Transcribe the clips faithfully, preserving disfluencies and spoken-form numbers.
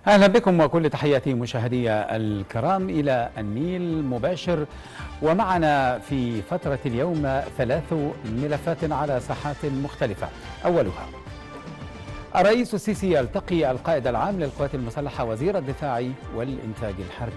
أهلا بكم وكل تحياتي مشاهدي الكرام إلى النيل مباشر. ومعنا في فترة اليوم ثلاث ملفات على ساحات مختلفة. أولها الرئيس السيسي يلتقي القائد العام للقوات المسلحة وزير الدفاع والإنتاج الحربي.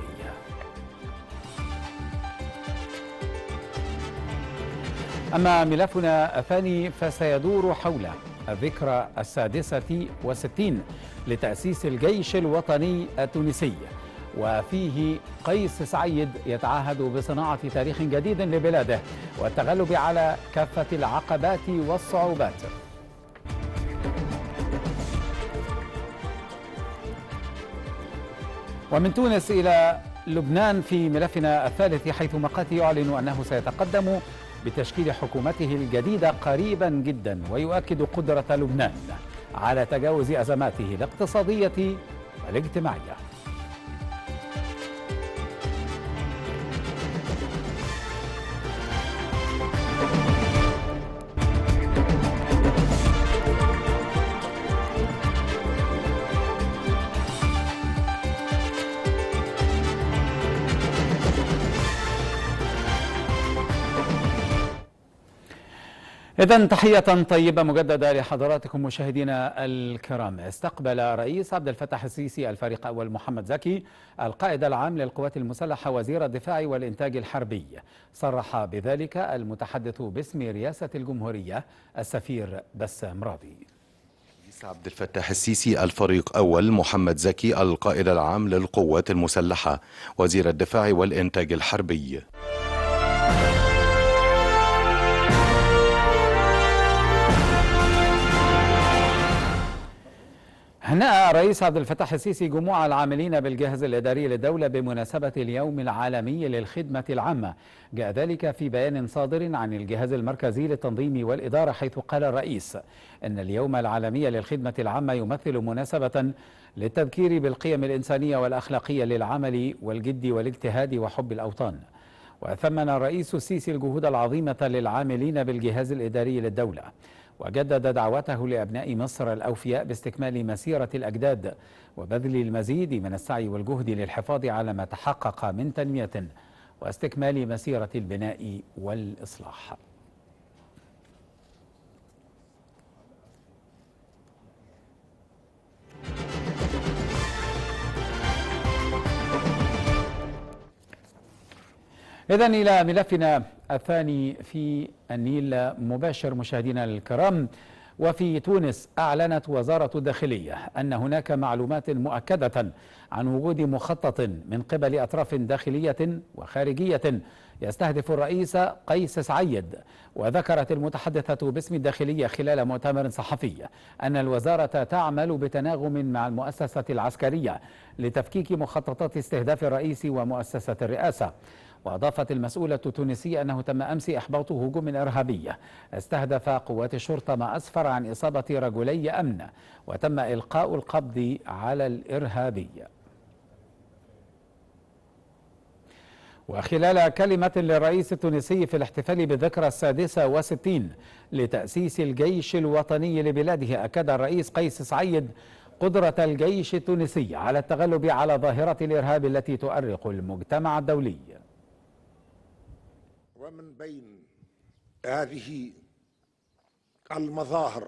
أما ملفنا الثاني فسيدور حول الذكرى السادسة والستين لتأسيس الجيش الوطني التونسي، وفيه قيس سعيد يتعهد بصناعة تاريخ جديد لبلاده والتغلب على كافة العقبات والصعوبات. ومن تونس إلى لبنان في ملفنا الثالث، حيث مقاتي يعلن أنه سيتقدم بتشكيل حكومته الجديدة قريبا جدا، ويؤكد قدرة لبنان على تجاوز أزماته الاقتصادية والاجتماعية. إذن تحية طيبة مجددة لحضراتكم مشاهدينا الكرام. استقبل رئيس عبد الفتاح السيسي الفريق أول محمد زكي القائد العام للقوات المسلحة وزير الدفاع والإنتاج الحربي. صرح بذلك المتحدث باسم رئاسة الجمهورية السفير بسام راضي. رئيس عبد الفتاح السيسي الفريق أول محمد زكي القائد العام للقوات المسلحة وزير الدفاع والإنتاج الحربي. هنأ الرئيس عبد الفتاح السيسي جموع العاملين بالجهاز الإداري للدولة بمناسبة اليوم العالمي للخدمة العامة. جاء ذلك في بيان صادر عن الجهاز المركزي للتنظيم والإدارة، حيث قال الرئيس إن اليوم العالمي للخدمة العامة يمثل مناسبة للتذكير بالقيم الإنسانية والأخلاقية للعمل والجد والاجتهاد وحب الأوطان. وثمن الرئيس السيسي الجهود العظيمة للعاملين بالجهاز الإداري للدولة، وجدد دعوته لأبناء مصر الأوفياء باستكمال مسيرة الأجداد وبذل المزيد من السعي والجهد للحفاظ على ما تحقق من تنمية واستكمال مسيرة البناء والإصلاح. إذن إلى ملفنا الثاني في النيل مباشر مشاهدينا الكرام. وفي تونس أعلنت وزارة الداخلية أن هناك معلومات مؤكدة عن وجود مخطط من قبل أطراف داخلية وخارجية يستهدف الرئيس قيس سعيد. وذكرت المتحدثة باسم الداخلية خلال مؤتمر صحفي أن الوزارة تعمل بتناغم مع المؤسسة العسكرية لتفكيك مخططات استهداف الرئيس ومؤسسة الرئاسة. وأضافت المسؤولة التونسية أنه تم أمس إحباط هجوم إرهابي استهدف قوات الشرطة ما أسفر عن إصابة رجلي أمن، وتم إلقاء القبض على الإرهابي. وخلال كلمة للرئيس التونسي في الاحتفال بالذكرى السادسة والستين لتأسيس الجيش الوطني لبلاده، أكد الرئيس قيس سعيد قدرة الجيش التونسي على التغلب على ظاهرة الإرهاب التي تؤرق المجتمع الدولي. ومن بين هذه المظاهر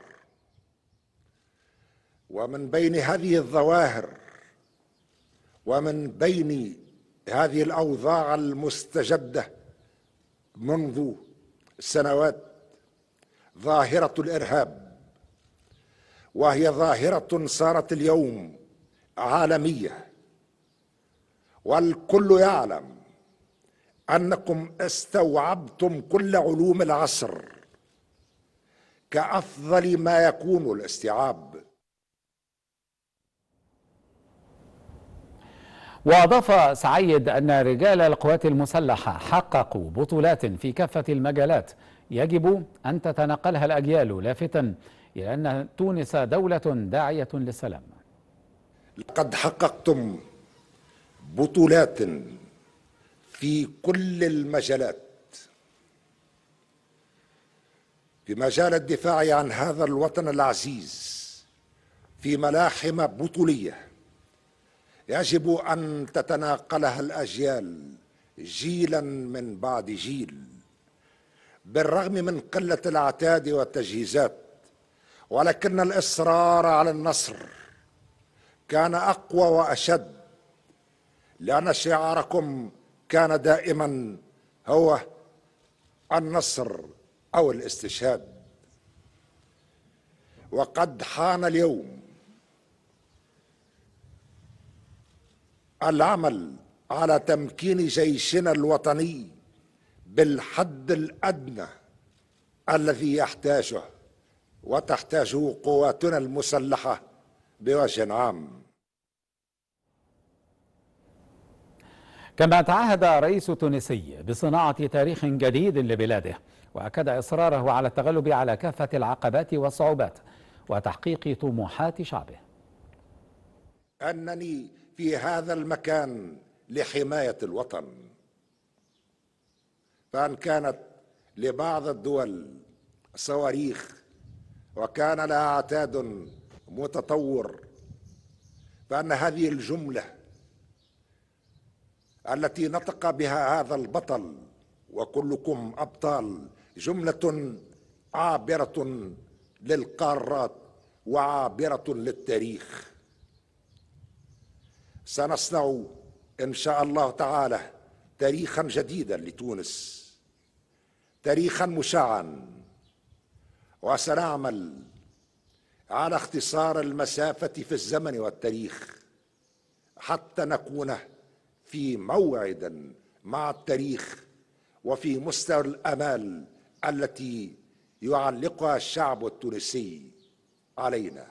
ومن بين هذه الظواهر ومن بين هذه الأوضاع المستجدة منذ سنوات ظاهرة الإرهاب، وهي ظاهرة صارت اليوم عالمية، والكل يعلم أنكم استوعبتم كل علوم العصر كأفضل ما يكون الاستيعاب. وأضاف سعيد أن رجال القوات المسلحة حققوا بطولات في كافة المجالات يجب أن تتناقلها الأجيال، لافتا إلى أن تونس دولة داعية للسلام. لقد حققتم بطولات في كل المجالات، في مجال الدفاع عن هذا الوطن العزيز في ملاحم بطولية، يجب أن تتناقلها الأجيال جيلا من بعد جيل. بالرغم من قلة الأعتاد والتجهيزات، ولكن الإصرار على النصر كان أقوى وأشد، لأن شعاركم كان دائما هو النصر أو الاستشهاد. وقد حان اليوم العمل على تمكين جيشنا الوطني بالحد الأدنى الذي يحتاجه وتحتاجه قواتنا المسلحة بوجه عام. كما تعهد الرئيس التونسي بصناعة تاريخ جديد لبلاده، وأكد إصراره على التغلب على كافة العقبات والصعوبات وتحقيق طموحات شعبه. أنني في هذا المكان لحماية الوطن، فإن كانت لبعض الدول صواريخ وكان لها عتاد متطور، فأن هذه الجملة التي نطق بها هذا البطل وكلكم أبطال جملة عابرة للقارات وعابرة للتاريخ. سنصنع إن شاء الله تعالى تاريخا جديدا لتونس، تاريخا مشعا، وسنعمل على اختصار المسافة في الزمن والتاريخ حتى نكون في موعد مع التاريخ وفي مستوى الآمال التي يعلقها الشعب التونسي علينا.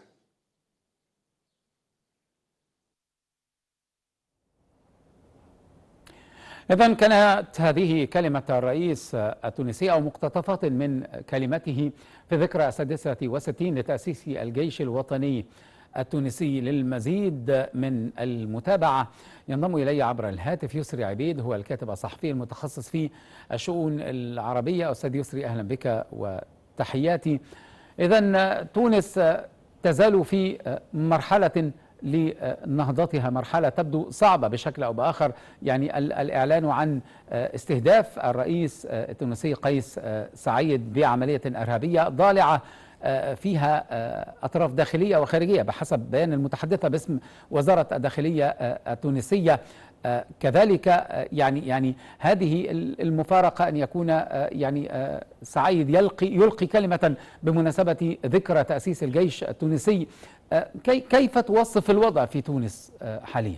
إذن كانت هذه كلمة الرئيس التونسي أو مقتطفات من كلمته في ذكرى السادسة والستين لتأسيس الجيش الوطني التونسي. للمزيد من المتابعة ينضم إلي عبر الهاتف يسري عبيد، هو الكاتب الصحفي المتخصص في الشؤون العربية. أستاذ يسري، أهلا بك وتحياتي. إذن تونس تزال في مرحلة لنهضتها، مرحلة تبدو صعبة بشكل أو بآخر، يعني الإعلان عن استهداف الرئيس التونسي قيس سعيد بعملية إرهابية ضالعة فيها أطراف داخلية وخارجية بحسب بيان المتحدثة باسم وزارة الداخلية التونسية. كذلك يعني يعني هذه المفارقة أن يكون يعني سعيد يلقي يلقي كلمة بمناسبة ذكرى تأسيس الجيش التونسي. كيف توصف الوضع في تونس حاليا؟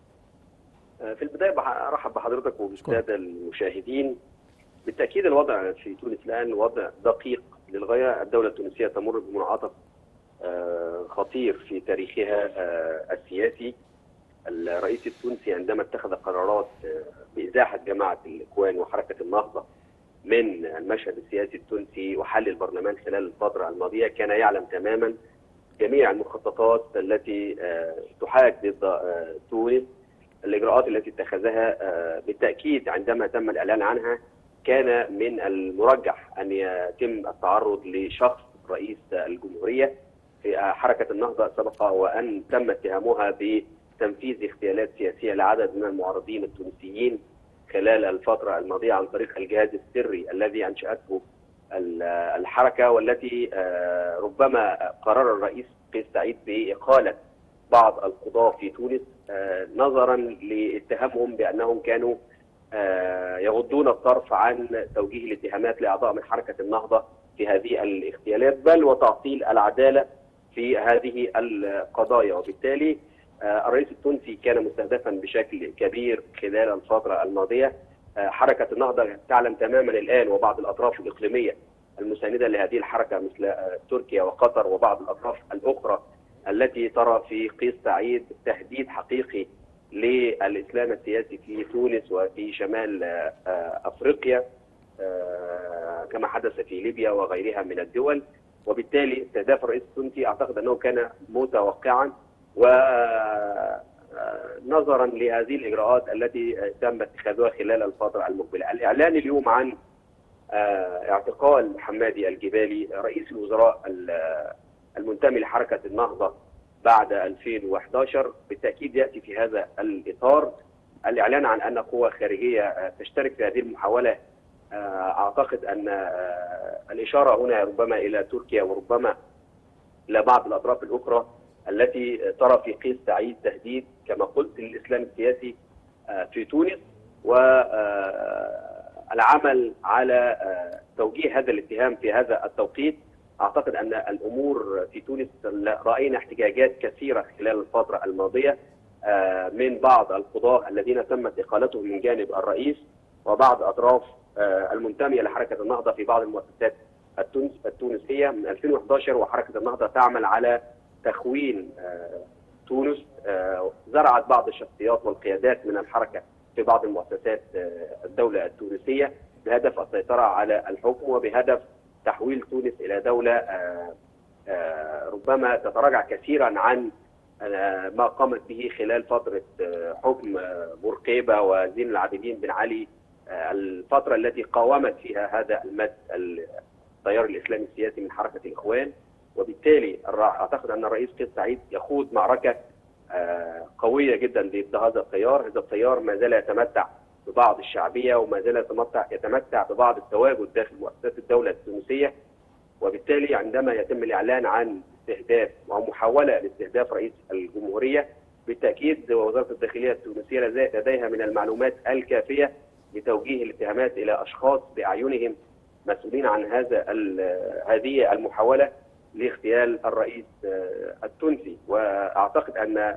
في البداية أرحب بحضرتك وبالسادة المشاهدين. بالتأكيد الوضع في تونس الآن وضع دقيق للغاية. الدولة التونسية تمر بمنعطف خطير في تاريخها السياسي. الرئيس التونسي عندما اتخذ قرارات بإزاحة جماعة الإخوان وحركة النهضة من المشهد السياسي التونسي وحل البرلمان خلال الفترة الماضية كان يعلم تماما جميع المخططات التي تحاك ضد تونس. الإجراءات التي اتخذها بالتأكيد عندما تم الإعلان عنها كان من المرجح أن يتم التعرض لشخص رئيس الجمهورية في حركة النهضة السابقة، وأن تم اتهامها بتنفيذ اغتيالات سياسية لعدد من المعارضين التونسيين خلال الفترة الماضية عن طريق الجهاز السري الذي أنشأته الحركة، والتي ربما قرر الرئيس قيس سعيد بإقالة بعض القضاة في تونس نظرا لاتهامهم بأنهم كانوا يغضون الطرف عن توجيه الاتهامات لأعضاء من حركة النهضة في هذه الاغتيالات، بل وتعطيل العدالة في هذه القضايا. وبالتالي الرئيس التونسي كان مستهدفا بشكل كبير خلال الفترة الماضية. حركة النهضة تعلم تماما الآن وبعض الأطراف الإقليمية المساندة لهذه الحركة مثل تركيا وقطر وبعض الأطراف الأخرى التي ترى في قيس سعيد تهديد حقيقي للإسلام السياسي في تونس وفي شمال أفريقيا كما حدث في ليبيا وغيرها من الدول. وبالتالي استهداف الرئيس التونسي أعتقد أنه كان متوقعا، ونظرا لهذه الإجراءات التي تم اتخاذها خلال الفترة المقبلة. الإعلان اليوم عن اعتقال حمادي الجبالي رئيس الوزراء المنتمي لحركة النهضة بعد ألفين وأحد عشر. بالتأكيد يأتي في هذا الإطار الإعلان عن أن قوى خارجية تشترك في هذه المحاولة. أعتقد أن الإشارة هنا ربما إلى تركيا وربما إلى بعض الأطراف الأخرى التي ترى في قيس سعيد تهديد كما قلت للإسلام السياسي في تونس، والعمل على توجيه هذا الاتهام في هذا التوقيت. أعتقد أن الأمور في تونس رأينا احتجاجات كثيرة خلال الفترة الماضية من بعض القضاة الذين تمت إقالتهم من جانب الرئيس وبعض أطراف المنتمية لحركة النهضة في بعض المؤسسات التونس التونسية من ألفين وأحد عشر. وحركة النهضة تعمل على تخوين تونس، زرعت بعض الشخصيات والقيادات من الحركة في بعض المؤسسات الدولة التونسية بهدف السيطرة على الحكم وبهدف تحويل تونس إلى دولة ربما تتراجع كثيرا عن ما قامت به خلال فترة حكم بورقيبة وزين العابدين بن علي، الفترة التي قاومت فيها هذا المد التيار الإسلامي السياسي من حركة الإخوان. وبالتالي أعتقد أن الرئيس قيس سعيد يخوض معركة قوية جدا ضد هذا التيار. هذا التيار ما زال يتمتع ببعض الشعبية وما زال يتمتع يتمتع ببعض التواجد داخل مؤسسات الدولة التونسية. وبالتالي عندما يتم الإعلان عن استهداف أو محاولة لاستهداف رئيس الجمهورية، بالتأكيد وزارة الداخلية التونسية لديها من المعلومات الكافية لتوجيه الاتهامات إلى أشخاص بأعينهم مسؤولين عن هذا هذه المحاولة لاغتيال الرئيس التونسي. وأعتقد أن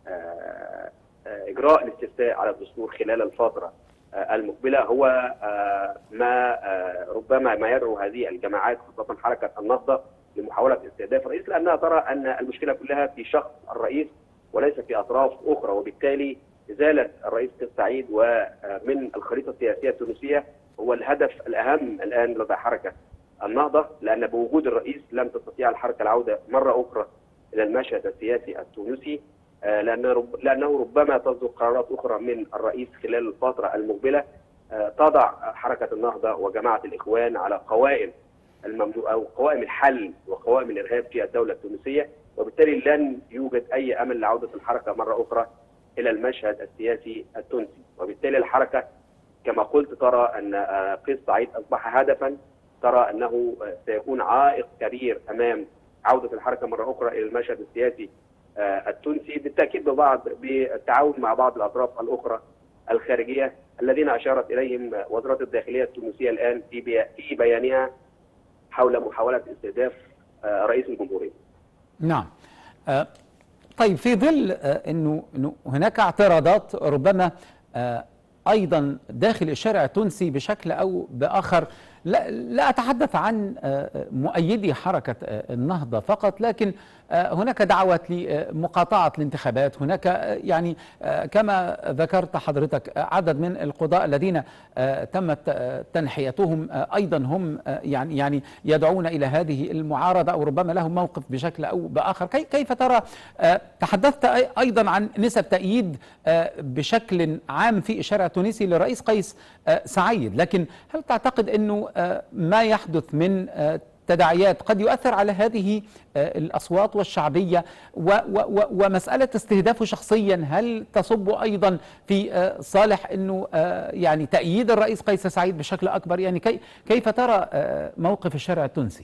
إجراء الاستفتاء على الدستور خلال الفترة المقبلة هو ما ربما ما يدعو هذه الجماعات خاصة حركة النهضة لمحاولة استهداف الرئيس، لأنها ترى أن المشكلة كلها في شخص الرئيس وليس في أطراف أخرى. وبالتالي إزالة الرئيس قيس سعيد ومن الخريطة السياسية التونسية هو الهدف الأهم الآن لدى حركة النهضة، لأن بوجود الرئيس لم تستطيع الحركة العودة مرة أخرى إلى المشهد السياسي التونسي، لأنه ربما تصدر قرارات أخرى من الرئيس خلال الفترة المقبلة تضع حركة النهضة وجماعة الإخوان على قوائم الممنوع أو قوائم الحل وقوائم الإرهاب في الدولة التونسية. وبالتالي لن يوجد أي أمل لعودة الحركة مرة أخرى إلى المشهد السياسي التونسي. وبالتالي الحركة كما قلت ترى أن قيس سعيد أصبح هدفا، ترى أنه سيكون عائق كبير أمام عودة الحركة مرة أخرى إلى المشهد السياسي التونسي، بالتأكيد ببعض بالتعاون مع بعض الأطراف الأخرى الخارجية الذين أشارت إليهم وزارة الداخلية التونسية الآن في بيانها حول محاولة استهداف رئيس الجمهورية. نعم. طيب في ظل أنه هناك اعتراضات ربما أيضا داخل الشارع التونسي بشكل أو بآخر، لا, لا أتحدث عن مؤيدي حركة النهضة فقط، لكن هناك دعوات لمقاطعة الانتخابات. هناك يعني كما ذكرت حضرتك عدد من القضاء الذين تمت تنحيتهم أيضا هم يعني يعني يدعون إلى هذه المعارضة أو ربما لهم موقف بشكل أو بآخر. كيف ترى؟ تحدثت أيضا عن نسب تأييد بشكل عام في الشارع التونسي للرئيس قيس سعيد، لكن هل تعتقد أنه ما يحدث من تداعيات قد يؤثر على هذه الأصوات والشعبية ومسألة استهدافه شخصيا هل تصب أيضا في صالح أنه يعني تأييد الرئيس قيس سعيد بشكل أكبر؟ يعني كيف ترى موقف الشارع التونسي؟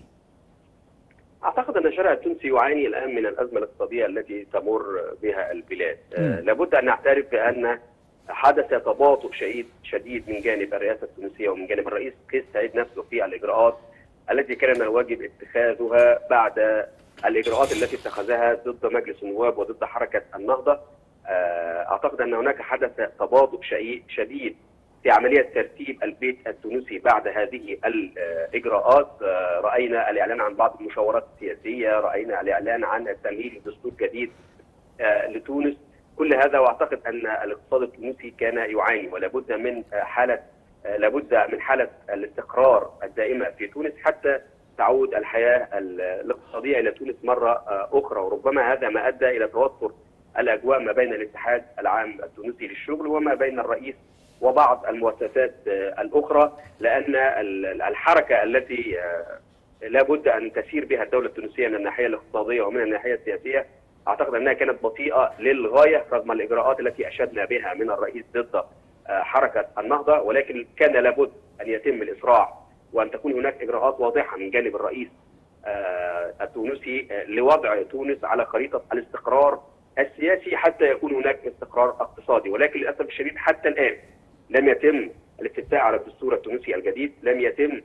أعتقد أن الشارع التونسي يعاني الآن من الأزمة الاقتصادية التي تمر بها البلاد. م. لابد أن نعترف بأن حدث تباطؤ شديد شديد من جانب الرئاسة التونسية ومن جانب الرئيس قيس سعيد نفسه في الإجراءات التي كان الواجب اتخاذها بعد الإجراءات التي اتخذها ضد مجلس النواب وضد حركة النهضة. أعتقد أن هناك حدث تباطؤ شديد في عملية ترتيب البيت التونسي بعد هذه الإجراءات. رأينا الإعلان عن بعض المشاورات السياسية، رأينا الإعلان عن التمهيد لدستور جديد لتونس، كل هذا. واعتقد ان الاقتصاد التونسي كان يعاني ولابد من حاله لابد من حاله الاستقرار الدائمه في تونس حتى تعود الحياه الاقتصاديه الى تونس مره اخرى. وربما هذا ما ادى الى توتر الاجواء ما بين الاتحاد العام التونسي للشغل وما بين الرئيس وبعض المؤسسات الاخرى، لان الحركه التي لابد ان تسير بها الدوله التونسيه من الناحيه الاقتصاديه ومن الناحيه السياسيه اعتقد انها كانت بطيئه للغايه رغم الاجراءات التي اشدنا بها من الرئيس ضد حركه النهضه، ولكن كان لابد ان يتم الاسراع وان تكون هناك اجراءات واضحه من جانب الرئيس التونسي لوضع تونس على خريطه الاستقرار السياسي حتى يكون هناك استقرار اقتصادي. ولكن للاسف الشديد حتى الان لم يتم الاستفتاء على الدستور التونسي الجديد، لم يتم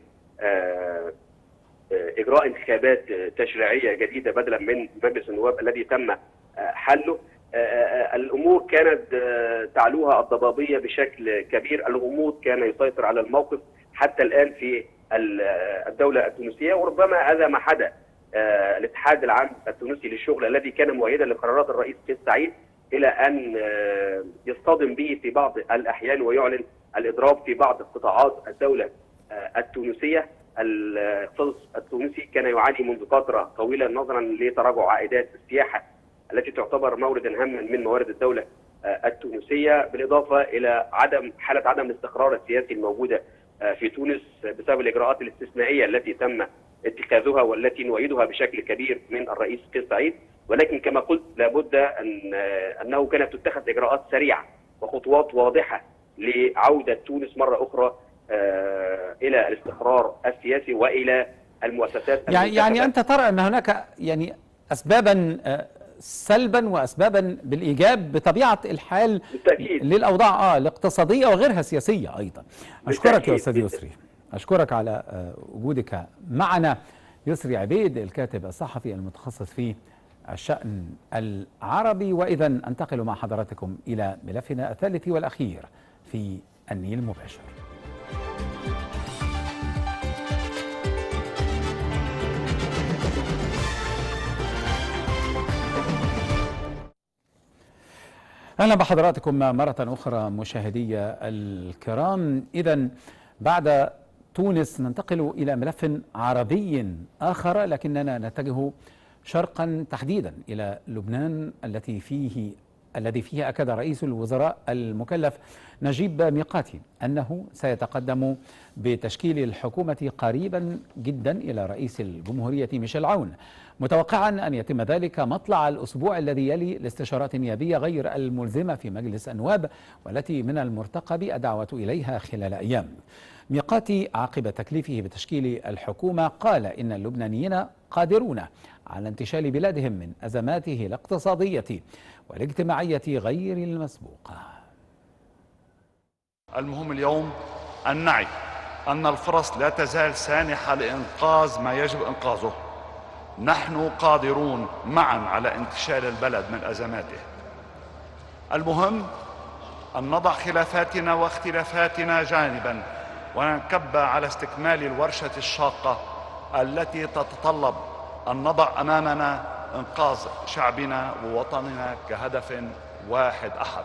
اجراء انتخابات تشريعيه جديده بدلا من مجلس النواب الذي تم حله. الامور كانت تعلوها الضبابيه بشكل كبير، الغموض كان يسيطر على الموقف حتى الان في الدوله التونسيه، وربما هذا ما حدث. الاتحاد العام التونسي للشغل الذي كان مؤيدا لقرارات الرئيس قيس سعيد الى ان يصطدم به في بعض الاحيان ويعلن الاضراب في بعض قطاعات الدوله التونسيه. الاقتصاد التونسي كان يعاني منذ فتره طويله نظرا لتراجع عائدات السياحه التي تعتبر موردا هاما من موارد الدوله التونسيه، بالاضافه الى عدم حاله عدم الاستقرار السياسي الموجوده في تونس بسبب الاجراءات الاستثنائيه التي تم اتخاذها والتي نؤيدها بشكل كبير من الرئيس قيس سعيد. ولكن كما قلت لابد ان انه كانت تتخذ اجراءات سريعه وخطوات واضحه لعوده تونس مره اخرى الى الاستقرار السياسي والى المؤسسات. يعني يعني انت ترى ان هناك يعني اسبابا سلبا واسبابا بالايجاب بطبيعه الحال بالتأكيد. للاوضاع اه الاقتصاديه وغيرها سياسيه ايضا. اشكرك يا استاذ يسري، اشكرك على وجودك معنا. يسري عبيد الكاتب الصحفي المتخصص في الشأن العربي. واذا انتقل مع حضراتكم الى ملفنا الثالث والاخير في النيل المباشر. أهلا بحضراتكم مرة أخرى مشاهدي الكرام. إذا بعد تونس ننتقل إلى ملف عربي آخر، لكننا نتجه شرقا تحديدا إلى لبنان التي فيه الذي فيه أكد رئيس الوزراء المكلف نجيب ميقاتي أنه سيتقدم بتشكيل الحكومة قريبا جدا إلى رئيس الجمهورية ميشيل عون، متوقعا أن يتم ذلك مطلع الأسبوع الذي يلي الاستشارات النيابية غير الملزمة في مجلس النواب والتي من المرتقب الدعوة إليها خلال أيام. ميقاتي عقب تكليفه بتشكيل الحكومة قال إن اللبنانيين قادرون على انتشال بلادهم من أزماته الاقتصادية والاجتماعية غير المسبوقة. المهم اليوم أن نعي أن الفرص لا تزال سانحة لإنقاذ ما يجب إنقاذه. نحن قادرون معا على انتشال البلد من أزماته. المهم أن نضع خلافاتنا واختلافاتنا جانبا وننكب على استكمال الورشة الشاقة التي تتطلب أن نضع أمامنا إنقاذ شعبنا ووطننا كهدف واحد أحد.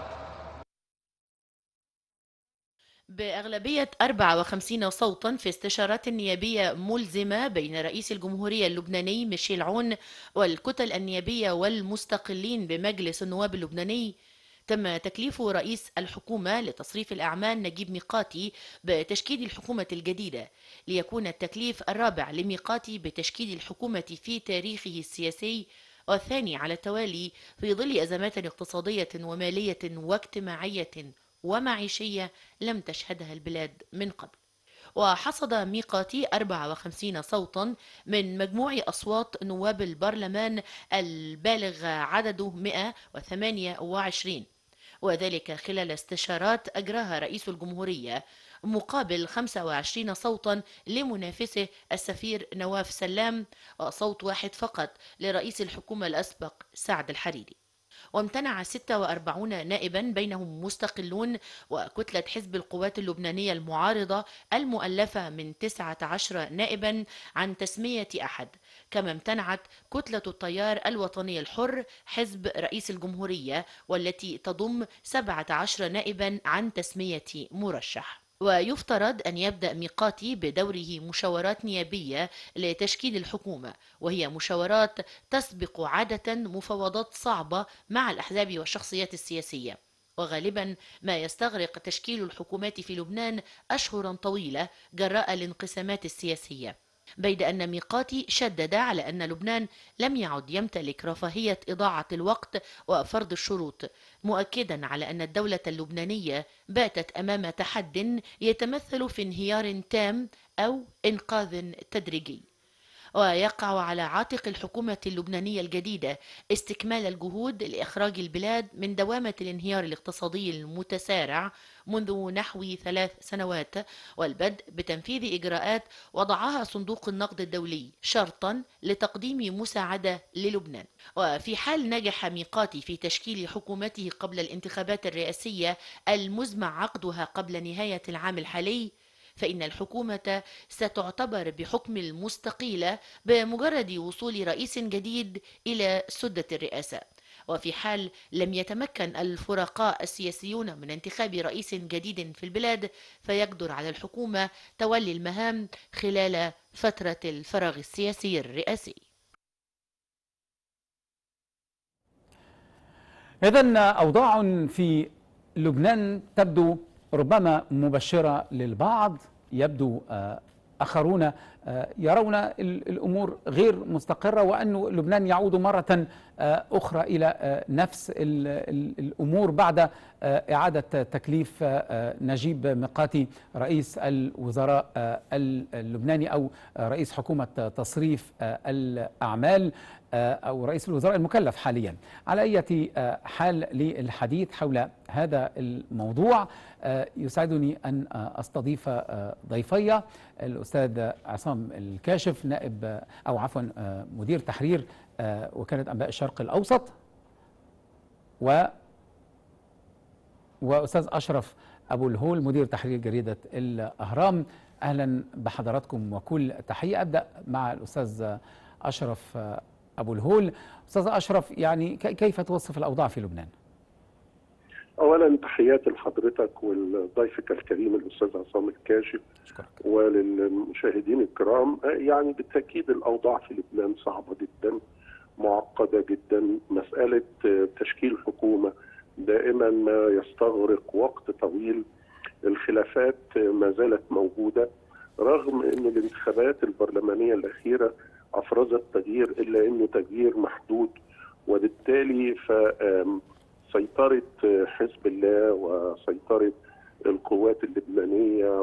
بأغلبية أربعة وخمسين صوتا في استشارات نيابية ملزمة بين رئيس الجمهورية اللبناني ميشيل عون والكتل النيابية والمستقلين بمجلس النواب اللبناني، تم تكليف رئيس الحكومة لتصريف الأعمال نجيب ميقاتي بتشكيل الحكومة الجديدة، ليكون التكليف الرابع لميقاتي بتشكيل الحكومة في تاريخه السياسي والثاني على التوالي في ظل أزمات اقتصادية ومالية واجتماعية ومعيشية لم تشهدها البلاد من قبل. وحصد ميقاتي أربعة وخمسين صوتا من مجموع أصوات نواب البرلمان البالغ عدده مئة وثمانية وعشرين، وذلك خلال استشارات أجراها رئيس الجمهورية مقابل خمسة وعشرين صوتا لمنافسه السفير نواف سلام وصوت واحد فقط لرئيس الحكومة الأسبق سعد الحريري. وامتنع ستة وأربعين نائبا بينهم مستقلون وكتلة حزب القوات اللبنانية المعارضة المؤلفة من تسعة عشر نائبا عن تسمية أحد، كما امتنعت كتلة التيار الوطني الحر حزب رئيس الجمهورية والتي تضم سبعة عشر نائبا عن تسمية مرشح. ويفترض أن يبدأ ميقاتي بدوره مشاورات نيابية لتشكيل الحكومة، وهي مشاورات تسبق عادة مفاوضات صعبة مع الأحزاب والشخصيات السياسية، وغالبا ما يستغرق تشكيل الحكومات في لبنان أشهرا طويلة جراء الانقسامات السياسية. بيد أن ميقاتي شدد على أن لبنان لم يعد يمتلك رفاهية إضاعة الوقت وفرض الشروط، مؤكدا على أن الدولة اللبنانية باتت أمام تحد يتمثل في انهيار تام أو إنقاذ تدريجي، ويقع على عاتق الحكومة اللبنانية الجديدة استكمال الجهود لإخراج البلاد من دوامة الانهيار الاقتصادي المتسارع منذ نحو ثلاث سنوات، والبدء بتنفيذ إجراءات وضعها صندوق النقد الدولي شرطا لتقديم مساعدة للبنان. وفي حال نجح ميقاتي في تشكيل حكومته قبل الانتخابات الرئاسية المزمع عقدها قبل نهاية العام الحالي، فإن الحكومة ستعتبر بحكم المستقيلة بمجرد وصول رئيس جديد إلى سدة الرئاسة. وفي حال لم يتمكن الفرقاء السياسيون من انتخاب رئيس جديد في البلاد، فيقدر على الحكومة تولي المهام خلال فترة الفراغ السياسي الرئاسي. إذن أوضاع في لبنان تبدو ربما مبشرة للبعض، يبدو آخرون يرون الأمور غير مستقرة، وأن لبنان يعود مرة أخرى إلى نفس الأمور بعد إعادة تكليف نجيب ميقاتي رئيس الوزراء اللبناني أو رئيس حكومة تصريف الأعمال أو رئيس الوزراء المكلف حاليا. على أي حال للحديث حول هذا الموضوع يسعدني أن أستضيف ضيفي الأستاذ عصام الكاشف، نائب أو عفوا مدير تحرير وكالة أنباء الشرق الأوسط، و وأستاذ أشرف أبو الهول مدير تحرير جريدة الأهرام. أهلا بحضراتكم وكل تحية. أبدأ مع الأستاذ أشرف أبو الهول. أستاذ أشرف، يعني كيف توصف الأوضاع في لبنان؟ أولا تحياتي لحضرتك ولضيفك الكريم الأستاذ عصام الكاشف وللمشاهدين الكرام. يعني بالتأكيد الأوضاع في لبنان صعبة جدا، معقدة جدا. مسألة تشكيل حكومة دائما ما يستغرق وقت طويل، الخلافات ما زالت موجودة رغم أن الانتخابات البرلمانية الأخيرة أفرزت تغيير، إلا أنه تغيير محدود، وبالتالي فسيطرة حزب الله وسيطرة القوات اللبنانية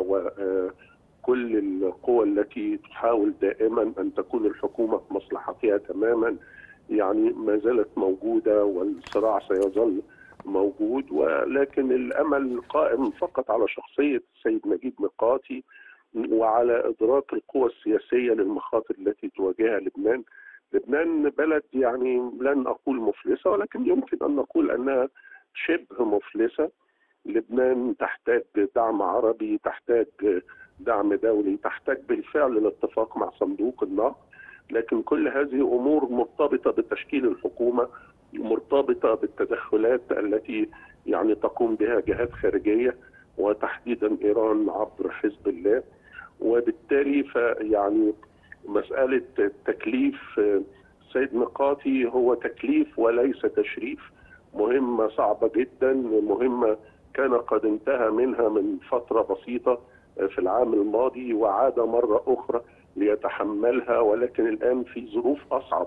وكل القوى التي تحاول دائما أن تكون الحكومة في مصلحتها تماما يعني ما زالت موجودة، والصراع سيظل موجود. ولكن الأمل قائم فقط على شخصية السيد نجيب ميقاتي وعلى إدراك القوى السياسية للمخاطر التي تواجهها لبنان. لبنان بلد يعني لن أقول مفلسة، ولكن يمكن أن نقول أنها شبه مفلسة. لبنان تحتاج دعم عربي، تحتاج دعم دولي، تحتاج بالفعل الاتفاق مع صندوق النقد، لكن كل هذه أمور مرتبطة بتشكيل الحكومة، مرتبطة بالتدخلات التي يعني تقوم بها جهات خارجية وتحديدا إيران عبر حزب الله. وبالتالي فيعني مسألة تكليف السيد ميقاتي هو تكليف وليس تشريف. مهمة صعبة جدا، مهمة كان قد انتهى منها من فترة بسيطة في العام الماضي وعاد مرة أخرى ليتحملها، ولكن الآن في ظروف أصعب.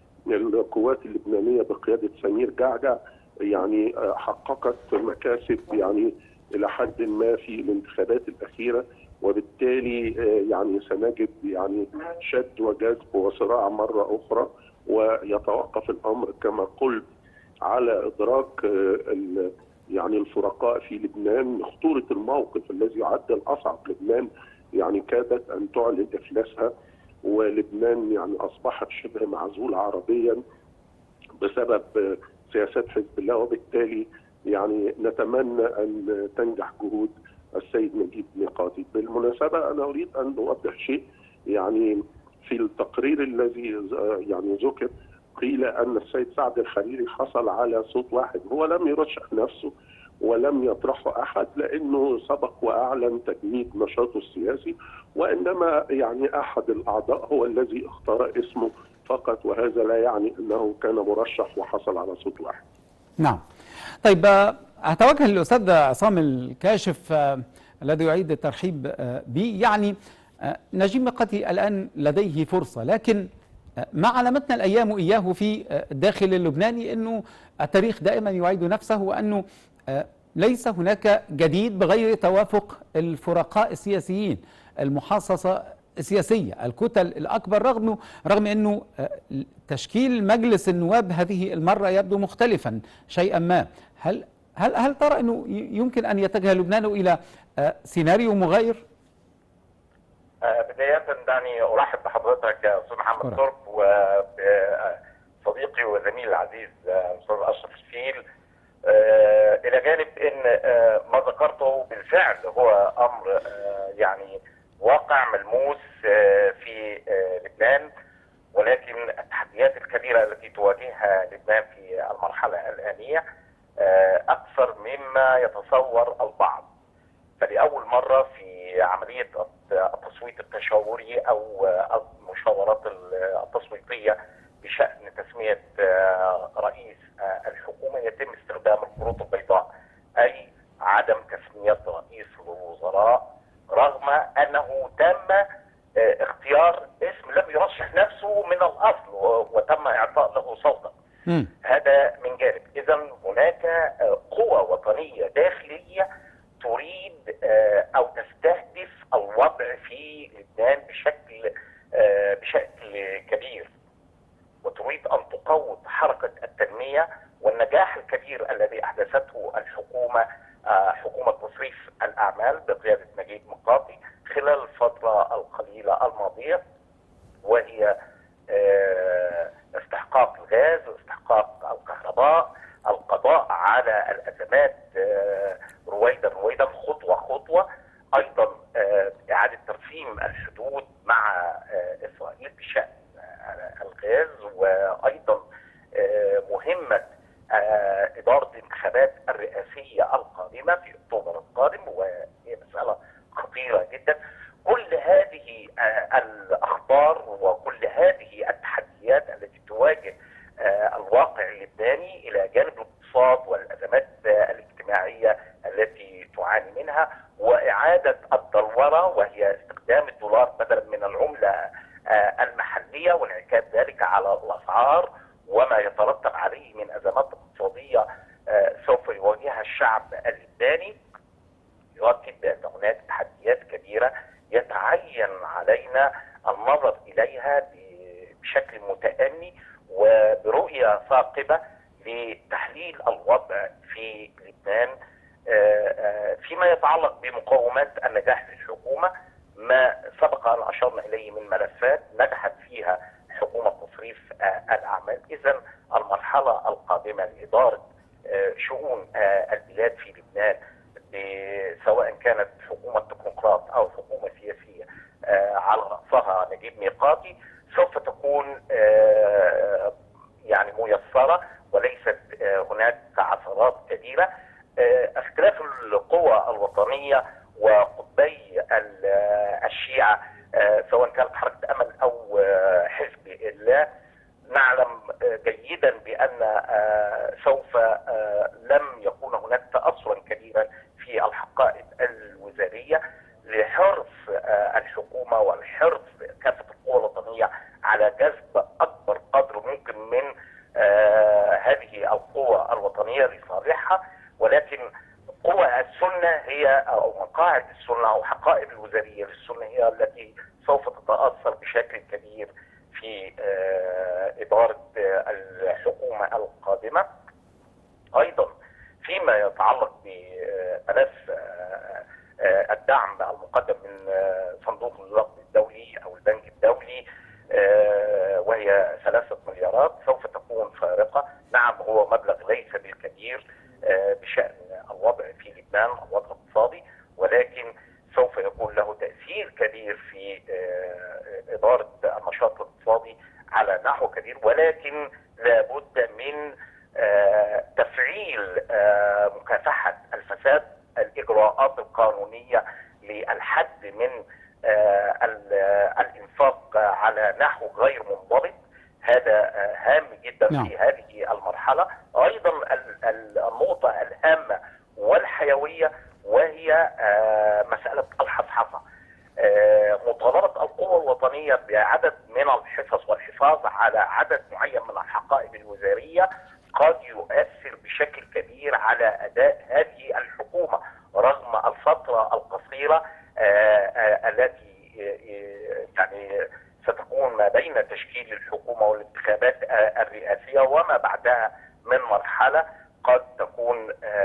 القوات اللبنانية بقيادة سمير جعجع يعني حققت مكاسب يعني إلى حد ما في الانتخابات الأخيرة، وبالتالي يعني سنجد يعني شد وجذب وصراع مرة أخرى، ويتوقف الأمر كما قلت على إدراك يعني الفرقاء في لبنان خطورة الموقف الذي يعد الأصعب. لبنان يعني كادت أن تعلن إفلاسها، ولبنان يعني أصبحت شبه معزولة عربيا بسبب سياسات حزب الله، وبالتالي يعني نتمنى أن تنجح جهود السيد نجيب ميقاتي. بالمناسبة أنا أريد أن أوضح شيء، يعني في التقرير الذي يعني ذكر قيل أن السيد سعد الحريري حصل على صوت واحد. هو لم يرشح نفسه ولم يطرحه أحد لأنه سبق وأعلن تجميد نشاطه السياسي، وإنما يعني أحد الأعضاء هو الذي اختار اسمه فقط، وهذا لا يعني أنه كان مرشح وحصل على صوت واحد. نعم. طيب أتوجه للأستاذ عصام الكاشف الذي يعيد الترحيب به. يعني نجيب ميقاتي الآن لديه فرصة، لكن ما علمتنا الأيام إياه في الداخل اللبناني أنه التاريخ دائما يعيد نفسه، وأنه ليس هناك جديد بغير توافق الفرقاء السياسيين، المحاصصة السياسية، الكتل الأكبر، رغم رغم أنه تشكيل مجلس النواب هذه المرة يبدو مختلفا شيئا ما. هل هل هل ترى أنه يمكن أن يتجه لبنان إلى سيناريو مغاير؟ بداية دعني أرحب بحضرتك يا أستاذ محمد ترك وبصديقي وزميلي العزيز الأستاذ أشرف الفيل، إلى جانب أن ما ذكرته بالفعل هو أمر يعني واقع ملموس في لبنان، ولكن التحديات الكبيرة التي تواجهها لبنان في المرحلة الآنية أكثر مما يتصور البعض. فلأول مرة في عملية التصويت التشاوري أو المشاورات التصويتية بشأن تسمية رئيس الحكومة يتم استخدام الكروت البيضاء، أي عدم تسمية رئيس الوزراء، رغم أنه تم اختيار اسم لم يرشح نفسه من الأصل وتم إعطاء له صوتا. هذا من جانب. إذن هناك قوى وطنية داخلية تريد أو تستهدف الوضع في لبنان بشكل بشكل كبير، وتريد أن تقوض حركة التنمية والنجاح الكبير الذي أحدثته الحكومة، حكومة تصريف الأعمال بقيادة نجيب ميقاتي خلال الفترة القليلة الماضية، وهي استحقاق الغاز، استحقاق الكهرباء، القضاء على الأزمات رويدا رويدا خطوة خطوة، أيضا إعادة ترسيم الحدود مع إسرائيل بشأن الغاز، وأيضا مهمة إدارة الانتخابات الرئاسية القادمة في أكتوبر القادم، وهي مسألة خطيرة جدا. كل هذه الأخبار وكل هذه التحديات التي تواجه الواقع اللبناني إلى جانب الاقتصاد والأزمات الاجتماعية التي تعاني منها، وإعادة الدلورة وهي استخدام الدولار بدلا من العملة المحلية وانعكاس ذلك على الأسعار وما يترتب عليه من أزمات اقتصادية سوف يواجهها الشعب اللبناني، يؤكد بأن هناك تحديات كبيرة يتعين علينا النظر إليها بشكل متأني وبرؤية ثاقبة لتحليل الوضع في لبنان فيما يتعلق بمقومات النجاح في الحكومة. ما سبق أن أشرنا إليه من ملفات نجحت فيها حكومة تصريف الأعمال. إذن المرحلة القادمة لإدارة شؤون البلاد في لبنان، سواء كانت حكومة تكنوقراط أو حكومة سياسية على رأسها نجيب ميقاتي، سوف تكون يعني ميسرة وليست هناك عثرات كبيرة. اختلاف القوى الوطنية وقطبي الشيعة سواء كانت حركة أمل أو حزب الله، نعلم جيدا بأن سوف لم يكون هناك تأثرا كبيرا في الحقائب الوزارية لحرص الحكومة والحرص كافة القوى الوطنية على جذب أكبر قدر ممكن من هذه القوى الوطنية لصالحها. ولكن قوى السنة هي أو مقاعد السنة أو حقائب الوزارية للسنة هي التي سوف تتأثر بشكل كبير في إدارة الحكومة القادمة. أيضا فيما يتعلق بملف الدعم المقدم من صندوق النقد الدولي أو البنك الدولي وهي ثلاثة مليارات سوف تكون فارقة. نعم هو مبلغ ليس بالكبير بشأن الوضع في لبنان، الوضع الاقتصادي، ولكن سوف يكون له تأثير كبير في إدارة النشاط الاقتصادي على نحو كبير. ولكن لابد من تفعيل مكافحة الفساد، الإجراءات القانونية للحد من الإنفاق على نحو غير منضبط. هذا هام جدا نعم. في هذه المرحلة. أيضا النقطة الهامة والحيوية وهي مسألة الحصحصة. مطالبة على عدد معين من الحقائب الوزارية قد يؤثر بشكل كبير على أداء هذه الحكومة رغم الفترة القصيرة التي يعني ستكون ما بين تشكيل الحكومة والانتخابات الرئاسية وما بعدها من مرحلة قد تكون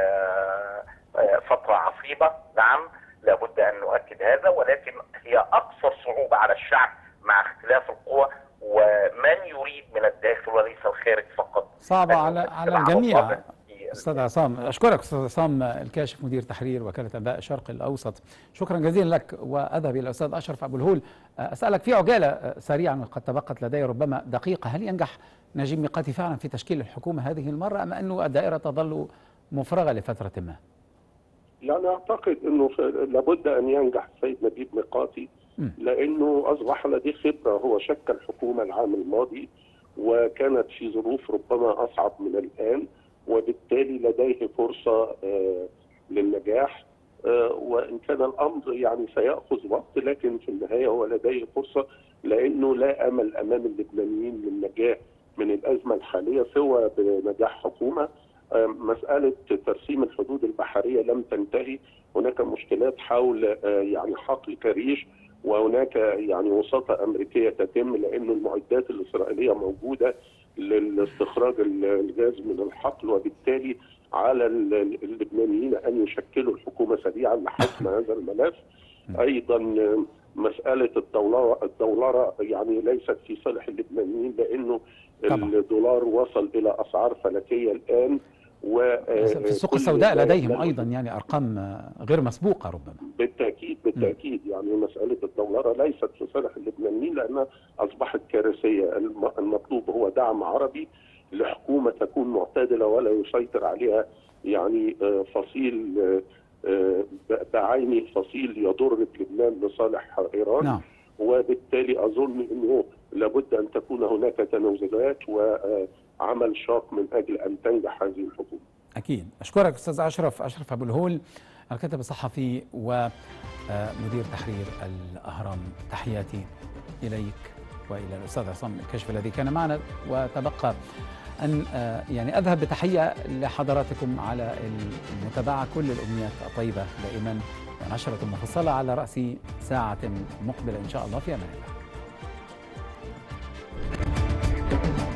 فترة عصيبة. نعم لابد أن نؤكد هذا، ولكن هي أكثر صعوبة على الشعب مع اختلاف القوى ومن يريد من الداخل وليس الخارج فقط. صعبة على على الجميع. أستاذ عصام، أشكرك أستاذ عصام الكاشف مدير تحرير وكالة أنباء الشرق الأوسط، شكرا جزيلا لك. وأذهب إلى الأستاذ أشرف أبو الهول أسألك في عجالة سريعا وقد تبقت لدي ربما دقيقة، هل ينجح نجيب ميقاتي فعلا في تشكيل الحكومة هذه المرة أم أنه الدائرة تظل مفرغة لفترة ما؟ يعني أعتقد أنه لابد أن ينجح السيد نجيب ميقاتي لأنه أصبح لديه خبرة. هو شكل حكومة العام الماضي وكانت في ظروف ربما أصعب من الآن، وبالتالي لديه فرصة آه للنجاح، آه وإن كان الأمر يعني سيأخذ وقت، لكن في النهاية هو لديه فرصة لأنه لا أمل أمام اللبنانيين للنجاة من الأزمة الحالية سوى بنجاح حكومة. آه مسألة ترسيم الحدود البحرية لم تنتهي، هناك مشكلات حول آه يعني حقل كريش، وهناك يعني وساطة أمريكية تتم لأن المعدات الإسرائيلية موجودة لاستخراج الغاز من الحقل، وبالتالي على اللبنانيين أن يشكلوا الحكومة سريعا لحسم هذا الملف. أيضا مسألة الدولار الدولار يعني ليست في صالح اللبنانيين لأنه طبعا. الدولار وصل إلى أسعار فلكية الآن، في السوق السوداء لديهم أيضا يعني أرقام غير مسبوقة ربما. بالتأكيد بالتأكيد م. يعني مسألة الدولار ليست في صالح اللبنانيين لأنها أصبحت كارثية. المطلوب هو دعم عربي لحكومة تكون معتدلة ولا يسيطر عليها يعني فصيل بعينه فصيل يضر بلبنان لصالح إيران. نعم. وبالتالي أظن أنه لابد أن تكون هناك تنازلات وعمل شاق من أجل أن تنجح هذه الحكومة. أكيد. أشكرك أستاذ أشرف أشرف أبو الهول الكاتب الصحفي ومدير تحرير الأهرام. تحياتي إليك وإلى الأستاذ عصام الكاشف الذي كان معنا، وتبقى أن يعني أذهب بتحية لحضراتكم على المتابعة، كل الأمنيات الطيبة دائما، ونشرة مفصلة على رأس ساعة مقبلة إن شاء الله. في أمان الله.